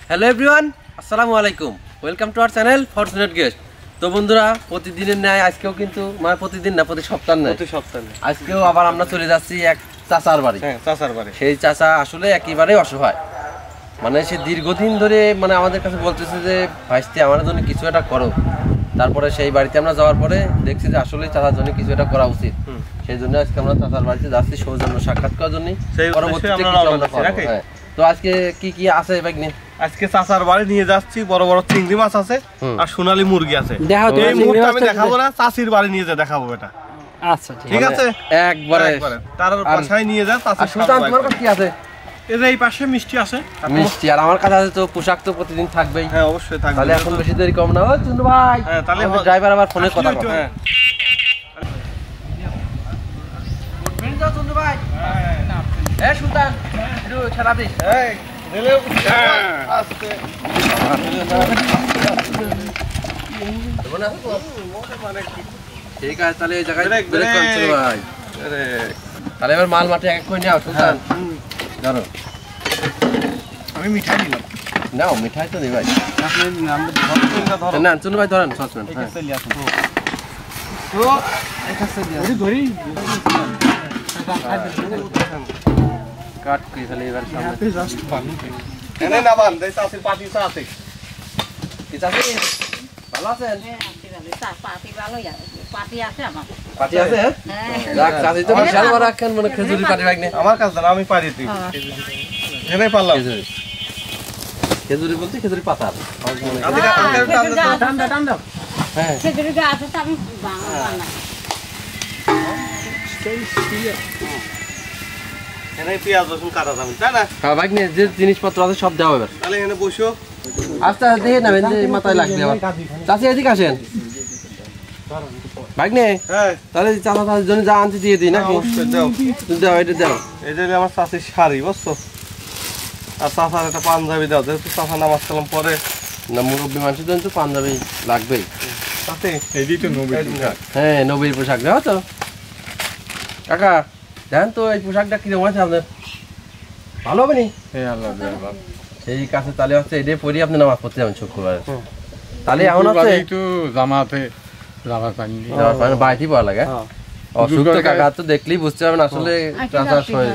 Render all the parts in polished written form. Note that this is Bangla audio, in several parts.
হ্যালো এভরিওয়ান, আসসালামু আলাইকুম। Welcome to our channel fortunate guest. তো বন্ধুরা, প্রতিদিনের ন্যায় আজকেও কিন্তু মানে প্রতিদিন না, প্রতি সপ্তাহ নয়, প্রতি সপ্তাহে আজকেও আবার আমরা চলে যাচ্ছি এক চাচার বাড়ি। হ্যাঁ, চাচার বাড়ি। সেই চাচা আসলে একেবারেই অসহায়, মানে সে দীর্ঘদিন ধরে মানে আমাদের কাছে বলতেছে যে ভাইস্তি আমার জন্য কিছু একটা করো। তারপরে সেই বাড়িতে আমরা যাওয়ার পরে দেখছি যে আসলে চাচার জন্য কিছু একটা করা উচিত। সেই জন্য আজকে আমরা চাচার বাড়িতে যাচ্ছি সৌজন্য সাক্ষাৎ করার জন্য। তো আজকে কি কি আছে ভাগ্নে? আজকে চাচার বাড়ি নিয়ে যাচ্ছি, বড় বড় চিংড়ি মাছ আছে আর সোনালী মুরগি আছে। এই মুহূর্তে আমি দেখাবো না, চাচির বাড়ি নিয়ে যা দেখাবো এটা। আচ্ছা ঠিক আছে, একবারে তার বাসায় নিয়ে যা। চাচি তোমার কাছে কি আছে? এই পাশে মিষ্টি আছে, মিষ্টি। আর আমার কাছে আছে তো পোশাক, তো প্রতিদিন থাকবেই। হ্যাঁ অবশ্যই থাকবে। তাহলে এখন বেশি দেরি কম না। ও চুন্নু ভাই, হ্যাঁ তাহলে ড্রাইভার আবার ফোনে কথা বলে। হ্যাঁ উঠবেন তো চুন্নু ভাই। হ্যাঁ সুলতান, একটু ছাড়া দিস। এই রেলে আস্তে ঠিক আছে, তাহলে এই জায়গায় ব্রেক করুন চুন্নু ভাই। তাহলে এবার মাল মাটি এক করে নাও সুলতান। ধরো, আমি মিঠাই নিলাম। নাও মিঠাই তো নেই ভাই। না চুন্নু ভাই ধরেন সসপ্যান। কাট করে তাহলে এবার সামনে এনে না বান দেই চাচির পাটি চা আছে। কি চাচি ভালো আছেন? পাটি আছে আমার। পাটি আছে? যাক, চাচি তো বিশাল বড় রাখেন, মানে খেজুরি পাটি ভাগ্নে। আমার কাছে না, আমি পারি তুই এনে পারলাম। খেজুরি বলতে খেজুরি পাতা। হ্যাঁ খেজুরি গাছ আছে, আমি বানাই। এনে পেঁয়াজ রসুন কাটা যাবে, তাই না? হ্যাঁ ভাগ্নে, যে জিনিসপত্র আছে সব দেওয়া হবে। তাহলে এনে বসো। আস্তে আস্তে দেখে নেবেন যে মাথায় লাগবে আবার। চাচি এদিকে আসেন ভাগ্নে। হ্যাঁ তাহলে চাচা চাচির জন্য যা আনতে দিয়ে দিই নাকি? দাও দাও, এটা দাও। এই যে আমার চাচির শাড়ি, বুঝছো? আর চাচার একটা পাঞ্জাবি দাও, যেহেতু চাচা নামাজ কালাম পরে। না, মুরব্বী মানুষের জন্য তো পাঞ্জাবি লাগবেই। চাচি এই তো নবীর। হ্যাঁ নবীর পোশাক দেওয়া তো। কাকা দেখেন তো এই পোশাকটা কিরকম আছে আপনার, ভালো হবে নি? সেই কাছে তাহলে হচ্ছে এটাই পরি আপনি নামাজ পড়তে যাবেন শুক্রবারে। তাহলে এমন হচ্ছে জামাতে বাড়িতেই পড়া লাগে। অসুস্থ কাকা তো দেখলেই বুঝতে পারবেন আসলে চাচার শরীর।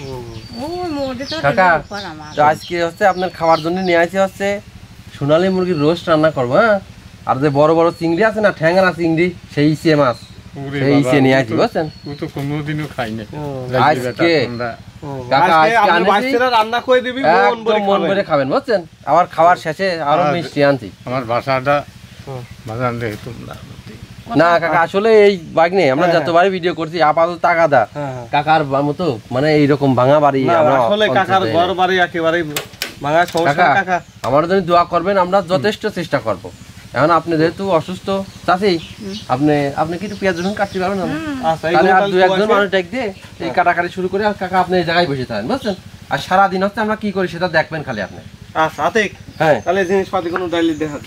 কাকা তো আজকে হচ্ছে আপনার খাওয়ার জন্য নিয়ে আসি হচ্ছে সোনালী মুরগির রোস্ট রান্না করবো। হ্যাঁ, আর যে বড় বড় চিংড়ি আছে না, ঠ্যাঙ্গারা চিংড়ি, সেই ইসে মাছ, সেই ইসে নিয়ে আসি বুঝছেন। কোনোদিনও খাই না আজকে কাকা রান্না করে দিবি, মন ভরে খাবেন বুঝছেন। আবার খাওয়ার শেষে আরো মিষ্টি আনছি। আমার বাসাটা বাজান রে তোমরা না কাকা, আসলে এই বাগনে আমরা যতবারই ভিডিও করছি আপাতত টাকা দা কাকার মতো মানে এইরকম ভাঙা বাড়ি। আসলে কাকার ঘর বাড়ি একেবারে ভাঙা সমস্যা। কাকা আমার জন্য দোয়া করবেন, আমরা যথেষ্ট চেষ্টা করব। এখন আপনি যেহেতু অসুস্থ চাচি, আপনি কি একটু পেঁয়াজ রসুন কাটতে পারবেন? তাহলে আর দু একজন মানুষ ডাক দিয়ে এই কাটাকাটি শুরু করে, আর কাকা আপনি এই জায়গায় বসে থাকেন বুঝছেন। আর সারাদিন হচ্ছে আমরা কি করি সেটা দেখবেন খালি আপনি। আচ্ছা আতিক, হ্যাঁ তাহলে জিনিসপাতি কোনো ডাইলি দেখাতি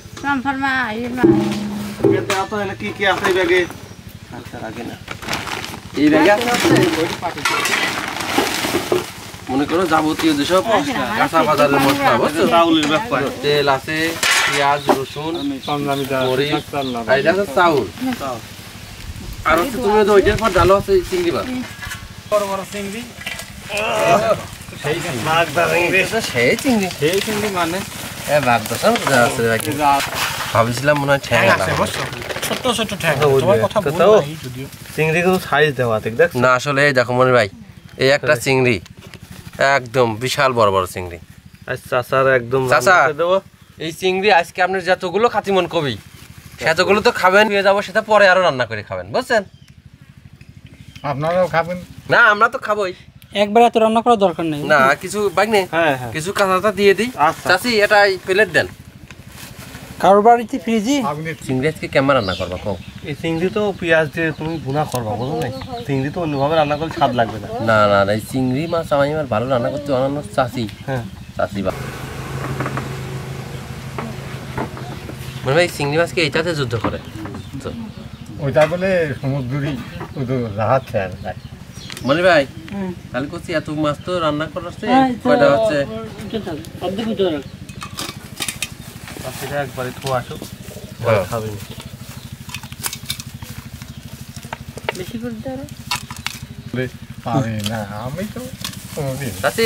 কি কি আছে এই ব্যাগে? আচ্ছা আগে না, এই ব্যাগে আছে মনে করো যাবতীয় যেসব কাঁচা বাজারের মশলা বুঝছো, চাউলের ব্যাপার, তেল আছে, পেঁয়াজ রসুন, মরিচ, আর এটা হচ্ছে চাউল। আর হচ্ছে তুমি ওইটার পর ডালো আছে চিংড়ি মাছ, বড় বড় চিংড়ি। সেই চিংড়ি মানে ভাবছিলাম মনে হয় ছোট ছোট ঠ্যাং। চিংড়ি কিন্তু সাইজ দেওয়া দেখ না। আসলে এই দেখো মনে ভাই, এই একটা চিংড়ি একদম বিশাল বড় বড় চিংড়ি। আচ্ছা স্যার, একদম চাচা এই চিংড়ি আজকে আপনার যতগুলো খাতিমন কবি সেতগুলো তো খাবেন, নিয়ে যাবো সেটা পরে আরো রান্না করে খাবেন বুঝছেন। আপনারাও খাবেন? না আমরা তো খাবোই, একবার এত রান্না করার দরকার নেই না। কিছু বাগনে কিছু কাঁচাটা দিয়ে দিই। চাচি এটা প্লেট দেন। কারোর বাড়িতে ফ্রিজি চিংড়ি আজকে কেমন রান্না করবা কও? এই চিংড়ি তো পেঁয়াজ দিয়ে তুমি ভুনা করবা, বুঝো না? চিংড়ি তো অন্যভাবে রান্না করলে স্বাদ লাগবে না। না না না, এই চিংড়ি মাছ আমি আমার ভালো রান্না করতে অন্যান্য চাচি। হ্যাঁ চাচি বা মানে ভাই চিংড়ি মাছকে এইটাতে যুদ্ধ করে তো ওইটা বলে সমুদ্রী জাহাজ ছেড়ে যায়। মনি ভাই তাহলে করছি এত মাছ তো রান্না করাচ্ছে কয়টা হচ্ছে চাষিরা একবারে থোয়া আসুক খাবেন বেশি করে দাও পারি না আমি তো কোনোদিন চাচি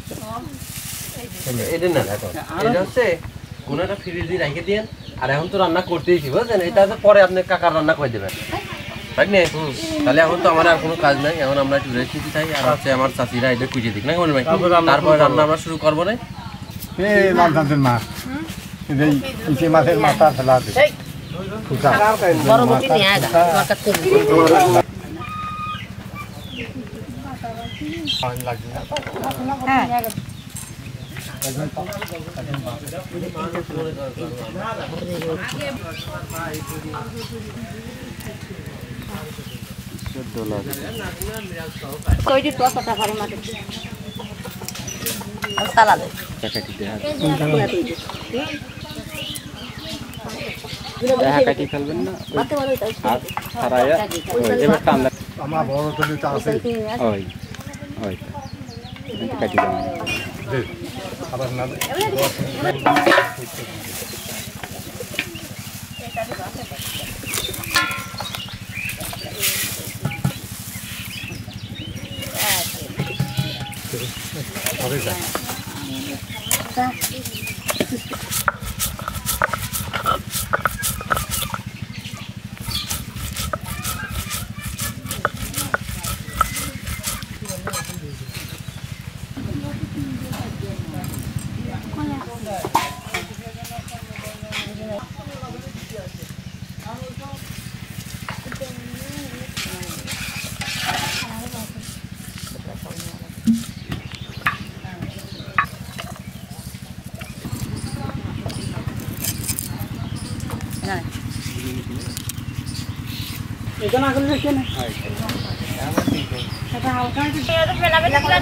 এটা না এটা হচ্ছে কোনো একটা ফ্রিজে রেখে দিন আর এখন তো রান্না করতেইছি বুঝছেন এটা হচ্ছে পরে আপনি কাকার রান্না করে দেবেন তাই না তাহলে এখন তো আমার আর কোনো কাজ নাই এখন আমরা একটু রেস্ট নিতে চাই আর হচ্ছে আমার চাচিরা এটা কুচে দিক না কেমন ভাই তারপরে রান্না আমরা শুরু করবো না এই মাছের মাছ এই ইসে মাছের মাথা ফেলা দে বড় মুটি নিয়ে আয় তোমার কাছে হ্যাঁ কইটি তো কথা করে মাঠে আর সালাদ কাটি ফেলবেন না ছাড়াইয়া এবার টান আমার বড় তলিটা আছে ওই ওই কাটি দেবেন আবার না এটা না করলে কেন এটা হালকা এটা ফেলা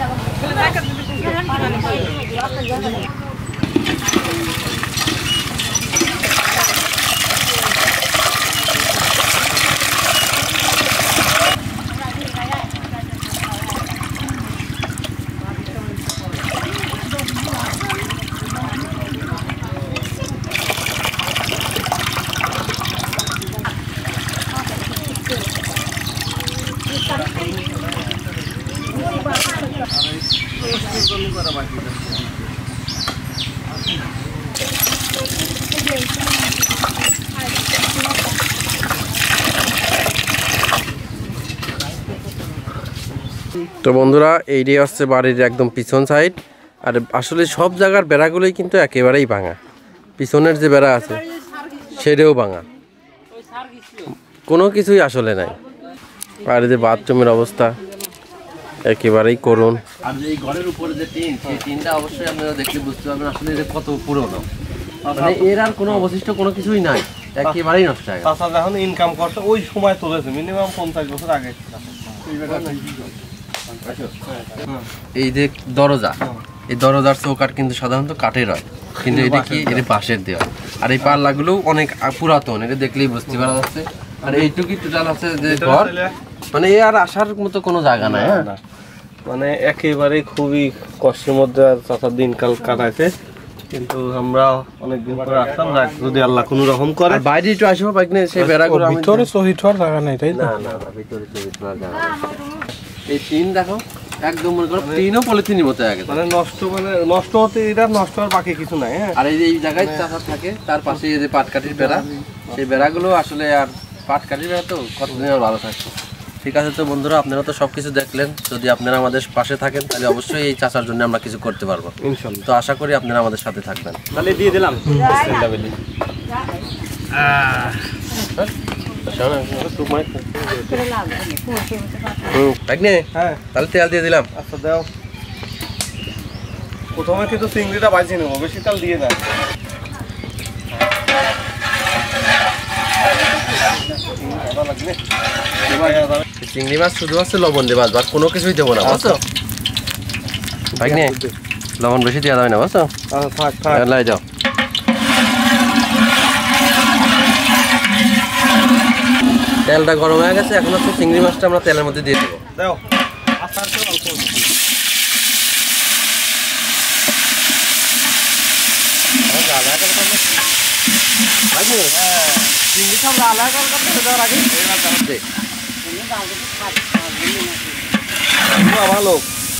তো বন্ধুরা এইটাই হচ্ছে বাড়ির একদম পিছন সাইড আর আসলে সব জায়গার বেড়াগুলোই কিন্তু একেবারেই ভাঙা পিছনের যে বেড়া আছে সেটাও ভাঙা কোনো কিছুই আসলে নাই আর এই যে বাথরুমের অবস্থা একেবারেই করুন আর এই ঘরের উপরে যে টিন সেই টিনটা অবশ্যই আপনারা দেখলে বুঝতে পারবেন আসলে এটা কত পুরনো মানে এর আর কোনো অবশিষ্ট কোনো কিছুই নাই একেবারেই নষ্ট হয়ে গেছে চাষা যখন ইনকাম করছে ওই সময় তুলেছে মিনিমাম 50 বছর আগে এই যে দরজা এই দরজার চৌকাঠ কিন্তু সাধারণত কাঠের হয় কিন্তু এটা কি এটা বাঁশের দেওয়া আর এই পাল্লাগুলো অনেক পুরাতন এটা দেখলেই বুঝতে পারা যাচ্ছে আর এইটুকুই টোটাল আছে যে ঘর মানে এ আর আসার মতো কোনো জায়গা নাই হ্যাঁ মানে একেবারে খুবই কষ্টের মধ্যে চাষার দিনকাল কাটাইছে কিন্তু আমরা অনেকদিন পরে আসলাম যদি আল্লাহ কোনো রকম করে বাইরে একটু আসবো পাইকনে সেই বেড়াগুলো ভিতরে শহীদ হওয়ার জায়গা নেই তাই না না না ভিতরে শহীদ হওয়ার জায়গা এই টিন দেখো একদম মনে করো টিনও পলিথিনের মতো হয়ে গেছে মানে নষ্ট হতে এটা নষ্ট হওয়ার বাকি কিছু নাই হ্যাঁ আর এই যে এই জায়গায় চাষা থাকে তার পাশে এই যে পাটকাঠির বেড়া সেই বেড়াগুলো আসলে আর পাটকাঠির বেড়া তো কতদিন আর ভালো থাকছে ঠিক আছে তো বন্ধুরা আপনারা তো সবকিছু দেখলেন যদি আপনারা আমাদের পাশে থাকেন তাহলে অবশ্যই এই চাষার জন্য আমরা কিছু করতে পারবো ইনশাআল্লাহ তো আশা করি আপনারা আমাদের সাথে থাকবেন তাহলে দিয়ে দিলাম হ্যাঁ তাহলে তেল দিয়ে দিলাম আচ্ছা দাও প্রথমে কিন্তু চিংড়িটা বাজিয়ে নেবো বেশি তেল দিয়ে না চিংড়ি মাছ শুধু আছে লবণ দিয়ে বাজবো আর কোনো কিছুই দেবো না বুঝছো ভাগ্নে লবণ বেশি দেওয়া যাবে না বুঝছো থাক থাক লাই যাও তেলটা গরম হয়ে গেছে এখন হচ্ছে চিংড়ি মাছটা আমরা তেলের মধ্যে দিয়ে দেবো দাও আচার তো অল্প চিংড়ি সব লাল দেওয়ার আগে ভালো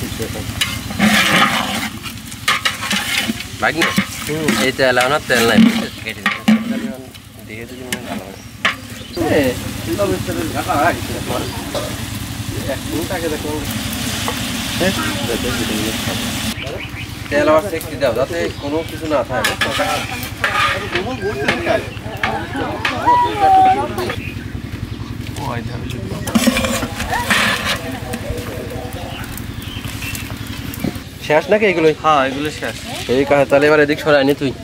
ভাগ্নে এই তেল না তেল নাই কেটে দিয়ে দিলে মনে ভালো হয় তেল আবার সেকতে দাও যাতে কোনো কিছু না থাকে শেষ নাকি এগুলোই? হ্যাঁ এগুলো শেষ। এই কাজ তাহলে এবার এদিক সরাই নি তুই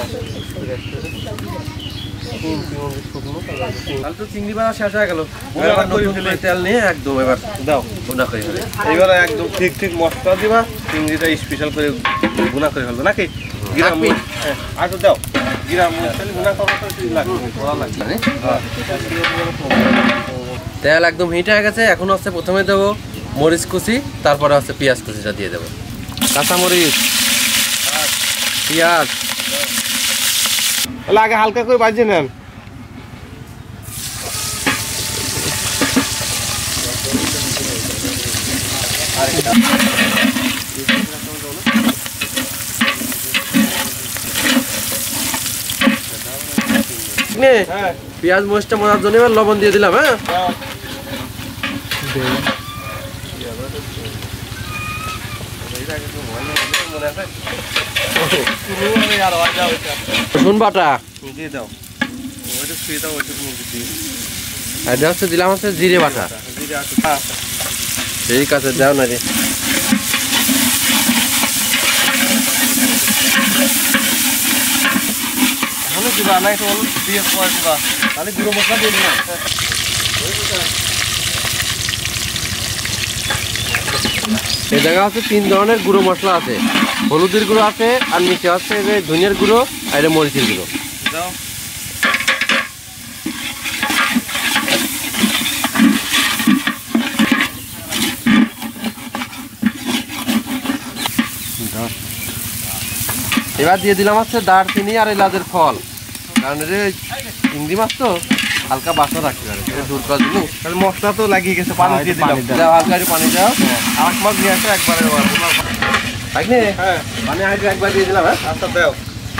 তো চিংড়ি মাছ শেষ হয়ে গেল তেল নিয়ে একদম এবার দাও গুনা করে এইবার একদম ঠিক ঠিক মশলা দিবা চিংড়িটা স্পেশাল করে গুনা করে ফেলবে নাকি গ্রাম আচ্ছা দাও গ্রাম গুনা করাটা লাগবে তেল একদম হিট হয়ে গেছে এখন হচ্ছে প্রথমে দেবো মরিচ কুচি তারপরে হচ্ছে পেঁয়াজ কুচিটা দিয়ে দেবো কাঁচা মরিচ পেঁয়াজ তাহলে আগে হালকা করে বাজিয়ে নেন পেঁয়াজ মরিচটা মজার জন্য এবার লবণ দিয়ে দিলাম হ্যাঁ রসুন বাটা দিয়ে দাও ওইটা শুয়ে দাও ওইটা দিয়ে এটা হচ্ছে দিলাম হচ্ছে জিরে বাটা জিরে আছে ঠিক আছে দাও না রে এখনো দিবা না একটু হলুদ দিয়ে পরে দিবা তাহলে গুঁড়ো মশলা দিয়ে দিলাম এই জায়গা হচ্ছে 3 ধরনের গুঁড়ো মশলা আছে হলুদের গুঁড়ো আছে আর নিচে হচ্ছে যে ধনিয়ার গুঁড়ো আর এটা মরিচের গুঁড়ো দাও এবার দিয়ে দিলাম হচ্ছে দারচিনি আর এলাচের ফল কারণ চিংড়ি মাছ তো হালকা বাসা রাখতে পারে দূর করার জন্য তাহলে মশলা তো লাগিয়ে গেছে পানি দিয়ে দিলাম দাও হালকা একটু পানি দাও আখ মাছ নিয়ে আসো একবারে থাকলে হ্যাঁ পানি আগে একবার দিয়ে দিলাম হ্যাঁ আচ্ছা দাও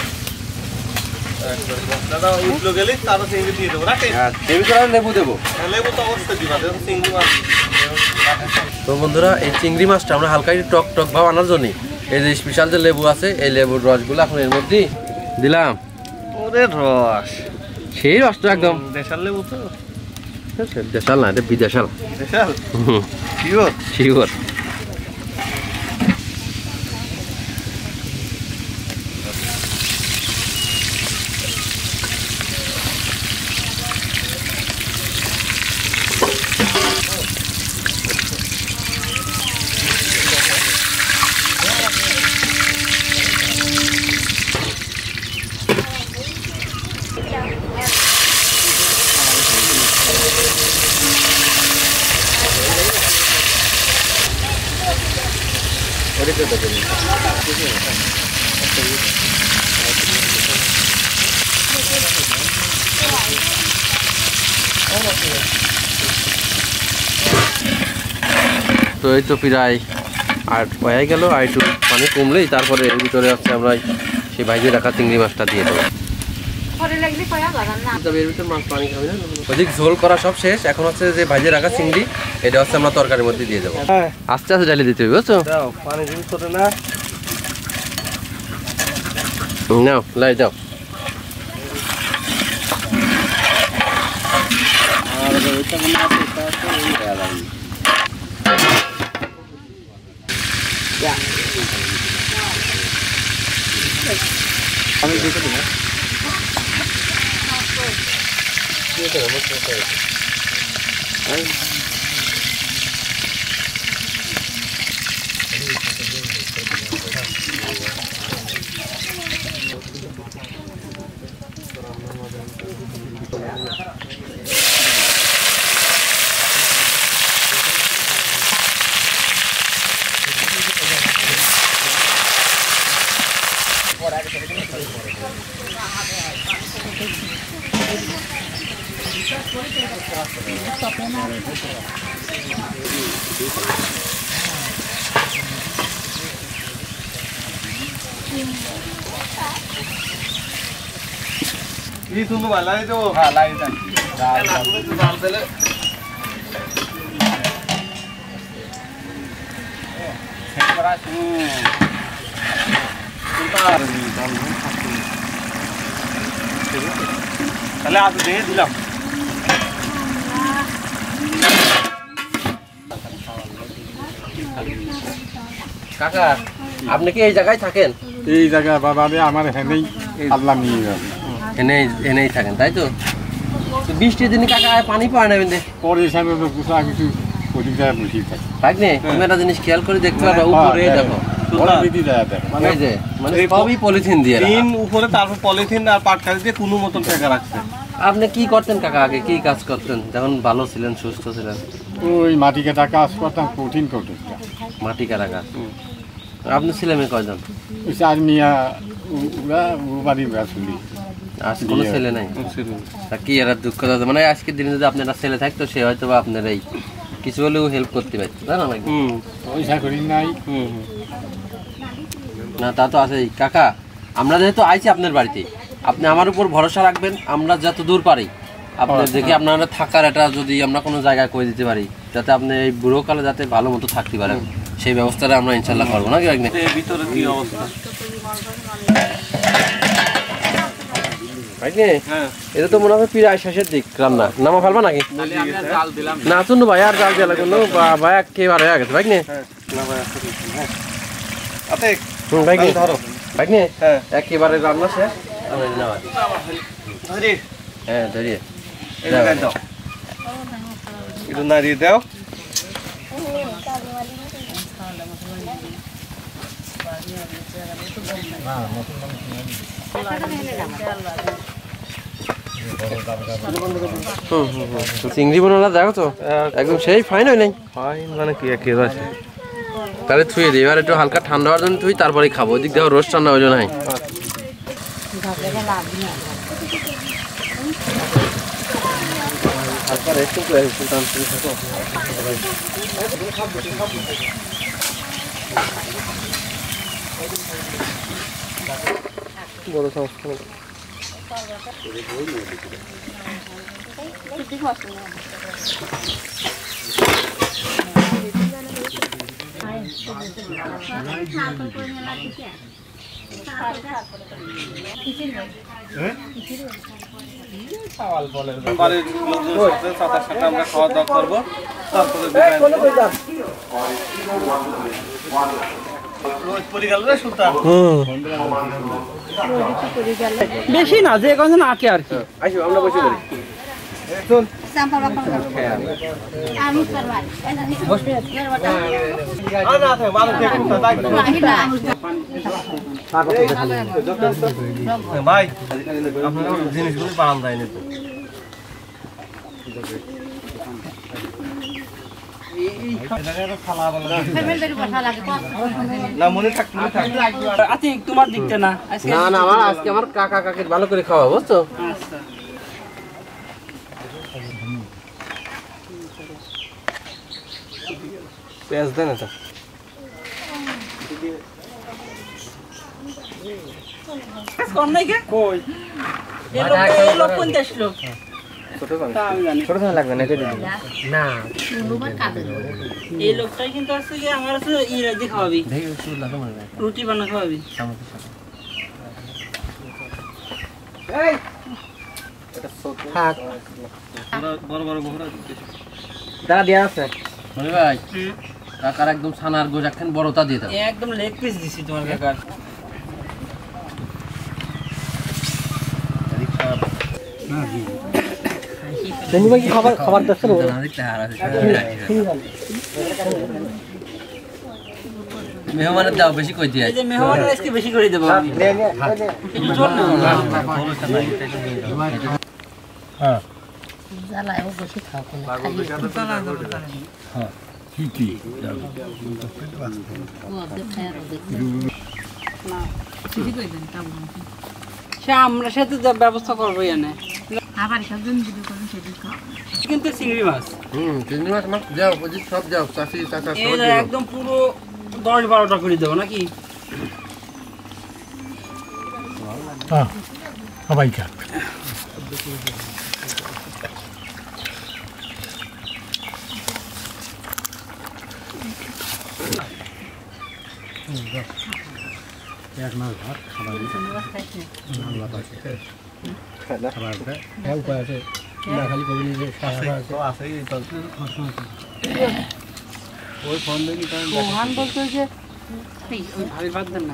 দাদা উঠলো গেলে তারপর চিংড়ি দিয়ে দেবো নাকি লেবু দেবো লেবু তো অবশ্যই দিবা দেখো চিংড়ি মাছ তো বন্ধুরা এই চিংড়ি মাছটা আমরা হালকা একটু টক টক ভাব আনার জন্য এই যে স্পেশাল যে লেবু আছে এই লেবুর রসগুলো এখন এর মধ্যে দিলাম ওরে রস সেই রসটা একদম দেশাল লেবু তো দেশাল না এটা বিদেশাল দেশাল শিওর শিওর তো এই তো প্রায় আর হয়ে গেল আর একটু পানি কমলেই তারপরে এর ভিতরে হচ্ছে আমরা সেই ভাইজে রাখা চিংড়ি মাছটা দিয়ে দেবো ওদিক ঝোল করা সব শেষ এখন হচ্ছে যে ভাইজে রাখা চিংড়ি এটা হচ্ছে আমরা তরকারির মধ্যে দিয়ে দেবো আস্তে আস্তে ডালি দিতে হবে বুঝছো দাও পানি দিন করে না নাও লাই দাও আর ওইটা মনে আছে এটা আছে ওই দেয়া যাবে আমি দেখে দিই ये तुम वाला है जो হ্যাঁ লাই দেন डाल दे ले তাহলে আজ দিয়ে দিলাম কাকা আপনি কি এই জায়গায় থাকেন? এই জায়গায় বাবা রে আমার হেনেই আল্লাহ নিয়ে যাবে এনেই থাকেন তাই তো? তো বৃষ্টির দিনে কাকা পানি পায় না বিন্দে পরে হিসাবে তো কিছু কিছু পরিচয় বুঝি থাকে থাকনে তুমি একটা জিনিস খেয়াল করে দেখতে পারবে উপরে দেখো পরে দিদি যায় এই যে মানে সবই পলিথিন দিয়ে রাখা। তিন উপরে তারপর পলিথিন আর পাটকারি দিয়ে কোনো মতন টাকা রাখছে আপনি কি করতেন কাকা আগে কি কাজ করতেন যখন ভালো ছিলেন সুস্থ ছিলেন? ওই মাটি কাটা কাজ করতাম কঠিন কঠিন মাটি কাটা কাজ। আপনি ছেলে মেয়ে কয়জন? ওই চার মিয়া ওরা ও বাড়ি চুলি আর কোনো ছেলে নাই? তা কি এরা দুঃখ দাদা মানে আজকের দিনে যদি আপনার ছেলে থাকতো সে হয়তো বা আপনার এই কিছু হলেও হেল্প করতে পারতো তাই না ভাই? পয়সা করি নাই না তা তো আছেই কাকা। আমরা যেহেতু আইছি আপনার বাড়িতে আপনি আমার উপর ভরসা রাখবেন। আমরা যত দূর পারি আপনার দেখি আপনারা থাকার এটা যদি আমরা কোনো জায়গায় করে দিতে পারি যাতে আপনি এই বুড়ো কালে যাতে ভালো মতো থাকতে পারেন সেই ব্যবস্থাটা আমরা ইনশাল্লাহ করবো নাকি? ভিতরে কি অবস্থা এটা তো মনে হয় প্রায় শেষের দিক রান্না নামা ফেলবা নাকি? না শুনু ভাই আর জাল দিয়ে লাগলো ভাই একেবারে হয়ে গেছে ভাই নে ভাই নে ধরো ভাই নে একেবারে রান্না শেষ। হ্যাঁ ধরিয়ে দাও একটু নাড়িয়ে দাও চিংড়ি বোনালা দেখো তো একদম সেই ফাইন হয় নাই মানে কি একেবারে তাহলে থুয়ে দিই এবার একটু হালকা ঠান্ডা হওয়ার জন্য তুই তারপরে খাবো ওই দিক দেখো রোজ ঠান্ডা হইলো নাই। বড় সমস্যা বাড়ির লোকজনের সাথে সাথে সাথে আমরা খাওয়া দাওয়া করবো তারপরে রোজ পরি গেল রে সুলতান বেশি না যে কজন আটে আর কি আইসো আমরা বসে করি ভাই আপনার জিনিসগুলো বানান দেয়নি তো না মনে থাকতে আতি তোমার দিকতে না আজকে না না আমার আজকে আমার কাকা কাকির ভালো করে খাওয়া বুঝছো? পেঁয়াজ দেন এটা কম নাই কে কই এই লোক কোন দেশ লোক ছোট ছোট লাগবে না না এই লোকটাই কিন্তু আছে কি আমার আছে ইরাজি খাওয়াবি রুটি বানা খাওয়াবি বড় বড় বহরা দাদা দেয়া আছে মনে ভাই কাকার একদম ছানার গোজ একখান বড়টা দিয়ে দাও একদম লেগ পিস দিছি তোমার কাকার কি খাবার খাবার দিচ্ছে মেহমানের দাও বেশি কই দিয়ে এই যে মেহমানের আজকে বেশি করে দেব আমি একটু জল না হ্যাঁ জ্বালায় ও বেশি খাও কোন ঠিকই ও দেখে আর দেখে সে আমরা সাথে ব্যবস্থা করবো এনে আবার একজন যদি করেন সেদিন খাও কিন্তু চিংড়ি মাছ চিংড়ি মাছ মাছ যাও বুঝি সব যাও চাষি চাচা সব এই একদম পুরো 10-12টা করে দেবো নাকি হ্যাঁ সবাই খাক এক মাস ভাত খাবার উপায় আছে না খালি কবি ওই ফোন দেখি প্রধান বলতে যে ওই ভারী ভাত দেন না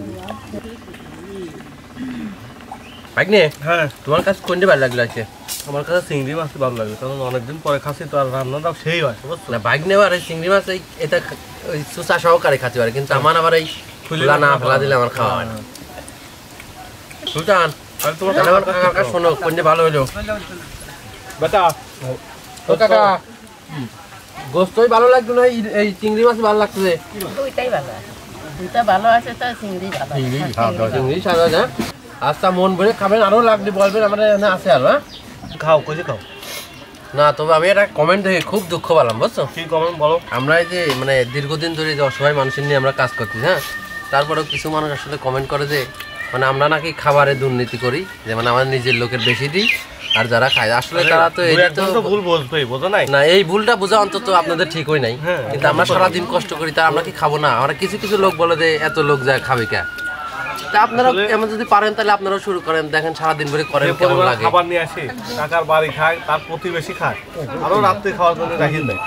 ভাগ্নে হ্যাঁ তোমার কাছে কোনটা ভালো লাগলো আছে আমার কাছে চিংড়ি মাছ ভালো লাগে কারণ অনেকদিন পরে খাচ্ছি তো আর রান্নাটাও সেই হয় বুঝছো না ভাগ্নে আর এই চিংড়ি মাছ এটা ওই সুসা সহকারে খাতে পারে কিন্তু আমার আবার এই ফুলা না ফেলা দিলে আমার খাওয়া হয় না সুলতান তোমার তাহলে আমার কাকার কাছে শোনো কোনটা ভালো হলো বেটা ও কাকা গোস্তই ভালো লাগতো না এই চিংড়ি মাছ ভালো লাগছে দুইটাই ভালো আছে দুইটা ভালো আছে তো চিংড়ি ভালো চিংড়ি সাদা না আচ্ছা মন ভরে খাবেন আরো লাগলে বলবেন আমরা এখানে আছে আর হ্যাঁ খাও কইছি খাও না তবে আমি একটা কমেন্ট দেখে খুব দুঃখ পেলাম বুঝছো কি কমেন্ট বলো আমরা এই যে মানে দীর্ঘদিন ধরে যে অসহায় মানুষের নিয়ে আমরা কাজ করছি হ্যাঁ তারপরেও কিছু মানুষ আসলে কমেন্ট করে যে মানে আমরা নাকি খাবারে দুর্নীতি করি যে মানে আমাদের নিজের লোকের বেশি দিই আর যারা খায় আসলে তারা তো এই তো ভুল বলবেই বোঝো নাই না এই ভুলটা বোঝা অন্তত আপনাদের ঠিক হয় নাই হ্যাঁ, কিন্তু আমরা সারাদিন কষ্ট করি তা আমরা কি খাবো না আমরা কিছু কিছু লোক বলে যে এত লোক যায় খাবে কে তা আপনারা এমন যদি পারেন তাহলে আপনারাও শুরু করেন দেখেন সারাদিন ধরে করেন যে কেমন পরিমাণ লাগে খাবার নিয়ে আসি কাকার বাড়ি খায় তার প্রতিবেশী খায় আরো রাত্রে খাওয়ার জন্য রাখি দেয়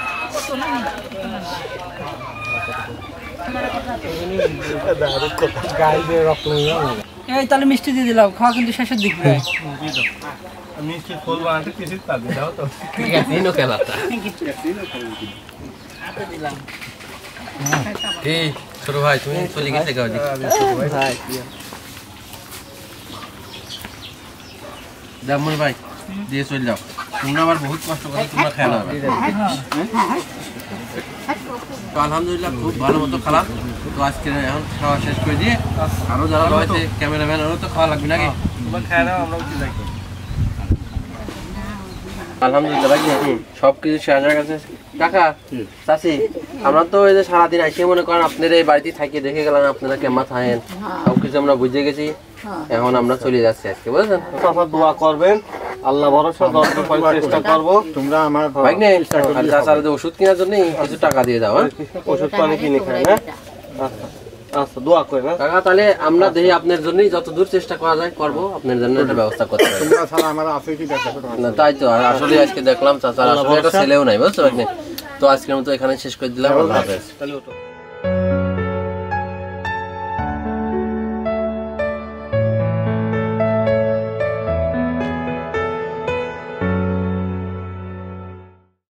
গাইবে রক্ত এই তাহলে মিষ্টি দিয়ে দিলাম খাওয়া কিন্তু শেষের দিক মিষ্টি ফুল বানাতে কিছু তাদের দাও তো ঠিক আছে ইনো খেলাটা কি ছোট ভাই তুমি চলে গেছে গাও দিকে দামন ভাই দিয়ে চলে যাও তোমরা আবার বহুত কষ্ট করে তোমরা খেয়ে নাও তো আলহামদুলিল্লাহ খুব ভালো মতো খেলাম তো আজকে এখন খাওয়া শেষ করে দিয়ে আরো যারা রয়েছে ক্যামেরাম্যান আরও তো খাওয়া লাগবে নাকি তোমরা খায় নাও আমরা উঠে যাই আলহামদুলিল্লাহ ভাই সব কিছু শেষ হয়ে গেছে কাকা চাচি আমরা তো এই যে সারাদিন আসে মনে করেন আপনারা এই বাড়িতে থাকিয়ে দেখে গেলাম আপনারা কেমন থাকেন সব কিছু আমরা বুঝে গেছি এখন আমরা চলে যাচ্ছি আজকে বুঝলেন চাচা দোয়া করবেন আল্লাহ ভরসা দরকার করার চেষ্টা করব তোমরা আমার ভাই নে আর চাচার যে ওষুধ কেনার জন্য কিছু টাকা দিয়ে দাও হ্যাঁ ওষুধ পানি কিনে খায় হ্যাঁ আচ্ছা দোয়া করে না কাকা তাহলে আমরা দেখি আপনার জন্যই যতদূর চেষ্টা করা যায় করবো আপনার জন্য একটা ব্যবস্থা করতে পারি তোমরা ছাড়া আমার আছে কি দেখা না তাই তো আর আসলে আজকে দেখলাম চাচার আসলে একটা ছেলেও নাই বুঝছো ভাই তো আজকের মতো এখানে শেষ করে দিলাম আল্লাহ হাফেজ তাহলে ওঠো